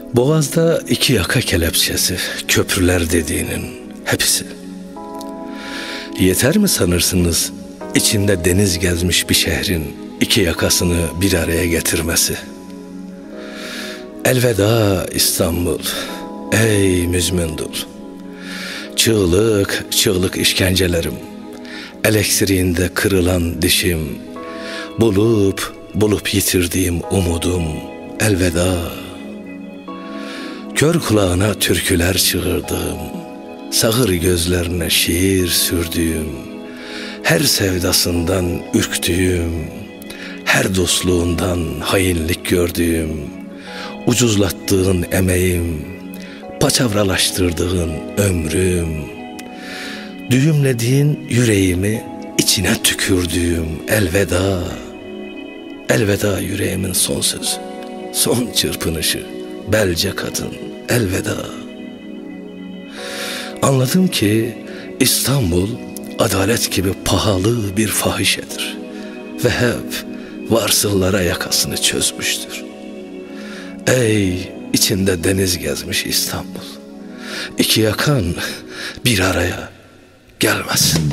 Boğaz'da iki yaka kelepçesi, köprüler dediğinin hepsi. Yeter mi sanırsınız içinde deniz gezmiş bir şehrin iki yakasını bir araya getirmesi? Elveda İstanbul, ey müzmündül. Çığlık çığlık işkencelerim, elektriğinde kırılan dişim, bulup yitirdiğim umudum, elveda. Kör kulağına türküler çığırdığım, sağır gözlerine şiir sürdüğüm, her sevdasından ürktüğüm, her dostluğundan hainlik gördüğüm, ucuzlattığın emeğim, paçavralaştırdığın ömrüm, düğümlediğin yüreğimi içine tükürdüğüm elveda. Elveda yüreğimin son sözü, son çırpınışı, belce kadın, elveda. Anladım ki İstanbul adalet gibi pahalı bir fahişedir ve hep varsıllara yakasını çözmüştür. Ey içinde deniz gezmiş İstanbul, iki yakan bir araya gelmesin.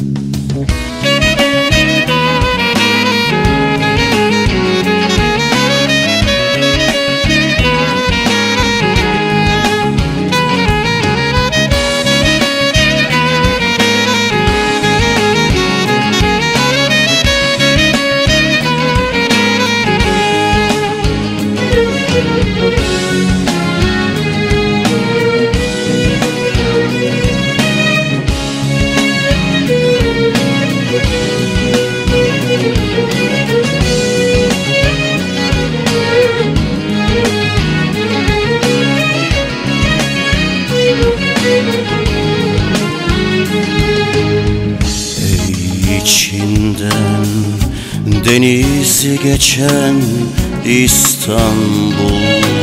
İçinden denizi geçen İstanbul,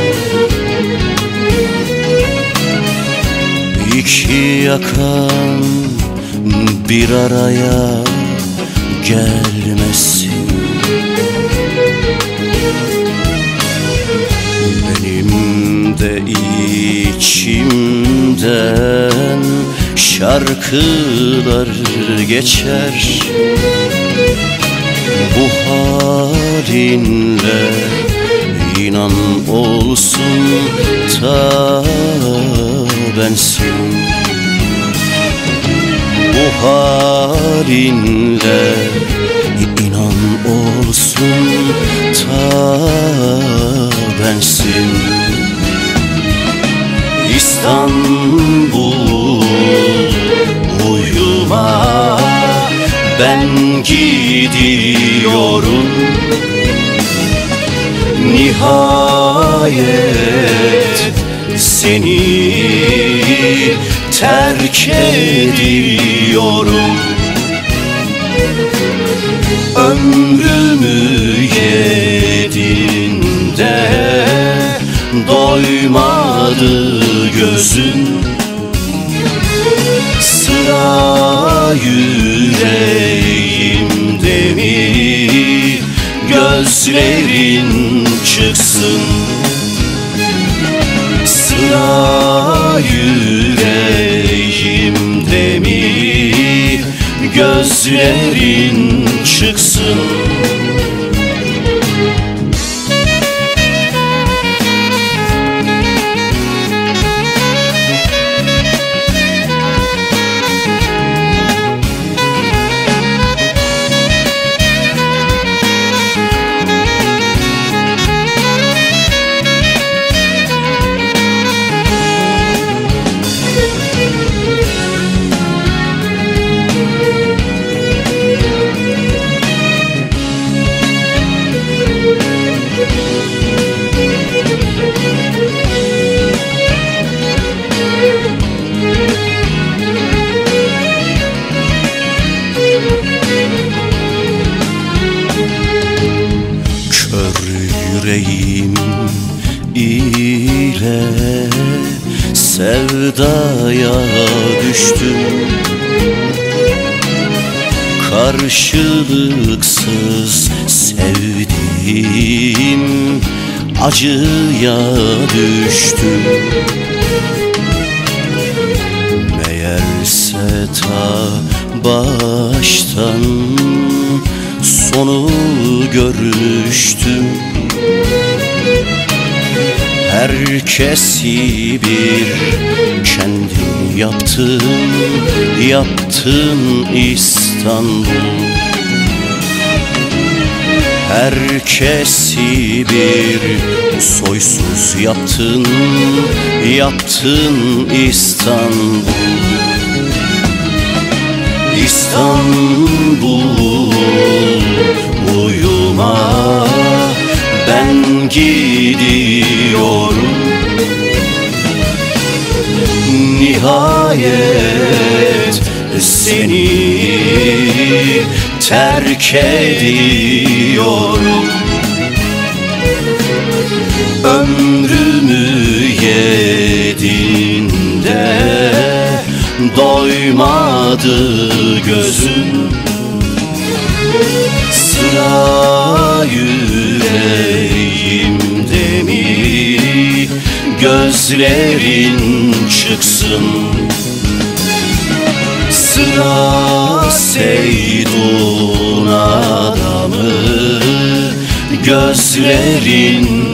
iki yakan bir araya gelmesin. Benim de içimden şarkılar geçer, bu halinle inan olsun ta bensin. Bu halinle inan olsun ta bensin. İstanbul uyuma, ben gidiyorum. Nihayet seni terk ediyorum. Ömrümü yedin de doymadı gözün, sıra yüreğimde mi gözlerin çıksın? Sıra yüreğimde mi gözlerin çıksın? Yüreğim ile sevdaya düştüm, karşılıksız sevdiğim acıya düştüm. Meğerse ta baştan sonu görmüştüm. Herkesi bir kendin yaptın İstanbul. Herkesi bir soysuz yaptın İstanbul. İstanbul uyuma, ben gidiyorum. Nihayet seni terk ediyorum. Ömrümü yedin de doymadı gözüm. Sıra yüreğimde mi gözlerin çıksın? Sıra sevduğun adamı gözlerin